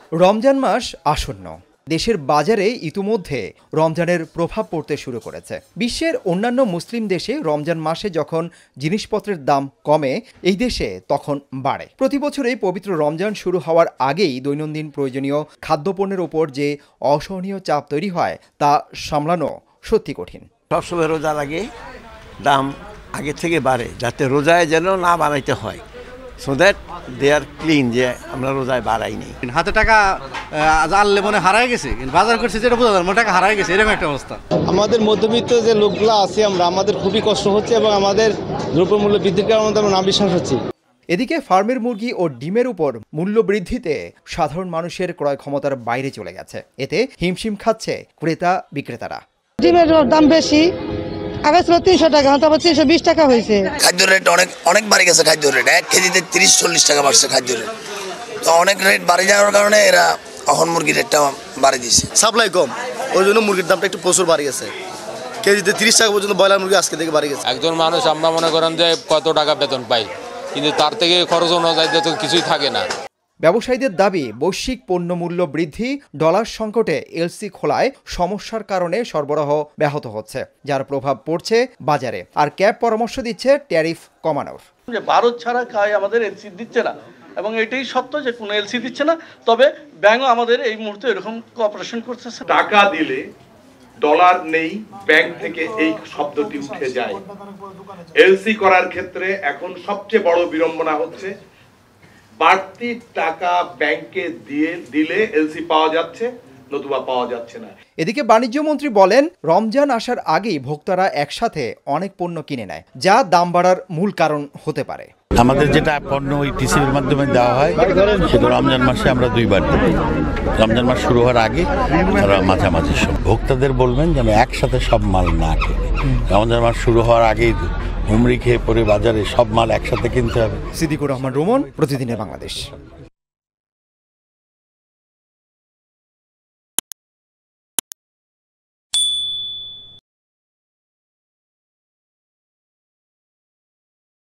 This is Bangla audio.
রমজান মাস আসন্ন। দেশের বাজারে ইতিমধ্যে রমজানের প্রভাব পড়তে শুরু করেছে। বিশ্বের অন্যান্য মুসলিম দেশে রমজান মাসে যখন জিনিসপত্রের দাম কমে, এই দেশে তখন বাড়ে। প্রতি বছরেই পবিত্র রমজান শুরু হওয়ার আগেই দৈনন্দিন প্রয়োজনীয় খাদ্যপণ্যের ওপর যে অসহনীয় চাপ তৈরি হয় তা সামলানো সত্যি কঠিন। সবসময় রোজার আগে দাম আগে থেকে বাড়ে, যাতে রোজায় যেন না বাড়াইতে হয়, so that they are clean, যে আমরা রোজায় বাড়াইনি। হাতে টাকা আনলে মনে হারাই গেছে, বাজার করছে যেটা বোঝা যায় টাকা হারাই গেছে, এরকম একটা অবস্থা। আমাদের মধ্যবিত্ত যে লোকগুলো আছে আমাদের খুবই কষ্ট হচ্ছে এবং আমাদের দ্রব্যমূল্য বৃদ্ধির কারণে আমরা নাভিশ্বাস হচ্ছি। এদিকে ফার্মের মুরগি ও ডিমের উপর মূল্য বৃদ্ধিতে সাধারণ মানুষের ক্রয় ক্ষমতার বাইরে চলে গেছে। এতে হিমশিম খাচ্ছে ক্রেতা বিক্রেতারা। ডিমের দাম বেশি, আগে ছিল 300 টাকা, তারপর 320 টাকা হয়েছে। খাদ্য রেট অনেক বাড়ে গেছে। খাদ্য রেট 1 কেজিতে 30-40 টাকা বাড়ছে খাদ্য রেট। তো অনেক রেট বাড়ে যাওয়ার কারণে এরা এখন মুরগির রেটটা বাড়িয়ে দিয়েছে। সাপ্লাই কম, ওই জন্য মুরগির দামটা একটু প্রচুর বাড়ে গেছে। কেজিতে 30 টাকা পর্যন্ত ব্রয়লার মুরগি আজকে থেকে বাড়ে গেছে। একজন মানুষ আমরা মনে করেন যে কত টাকা বেতন পাই, কিন্তু তার থেকে খরচ অনুযায়ী তো কিছুই থাকে না। ব্যবসায়ীদের দাবি, বৈশ্বিক পণ্য মূল্য বৃদ্ধি, ডলার সংকটে এলসি খোলায় সমস্যার কারণে সরবরাহ ব্যাহত হচ্ছে, যার প্রভাব পড়ছে বাজারে। আর ক্যাব পরামর্শ দিচ্ছে ট্যারিফ কমানোর। ভারত ছাড়া আমাদের এলসি দিচ্ছে না, এবং এটাই সত্য যে কোনো এলসি দিচ্ছে না। তবে ব্যাংকও আমাদের এই মুহূর্তে এরকম কোঅপারেশন করতেছে। টাকা দিলে ডলার নেই ব্যাংক থেকে এই শব্দটি উঠে যায়। এলসি করার ক্ষেত্রে এখন সবচেয়ে বড় বিড়ম্বনা হচ্ছে বাড়তি টাকা ব্যাংকে দিলে এলসি পাওয়া যাচ্ছে, নতুবা পাওয়া যাচ্ছে না। এদিকে বাণিজ্য মন্ত্রী বলেন, রমজান আসার আগেই ভোক্তারা একসাথে অনেক পণ্য কিনে নেয়, যা দাম বাড়ার মূল কারণ হতে পারে। আমাদের যেটা পণ্য ওই টিসির মাধ্যমে দেওয়া হয়, সেটা রমজান মাসে আমরা 2 বার দিই। রমজান মাস শুরু হওয়ার আগে আর মাঝামাঝি সব ভোক্তাদের বলবেন যেন একসাথে সব মাল না কিনে। রমজান মাস শুরু হওয়ার আগেই হুমড়ি খেয়ে পরে বাজারে সব মাল একসাথে কিনতে হবে। সিদ্দিকুর রহমান রোমন, প্রতিদিনের বাংলাদেশ।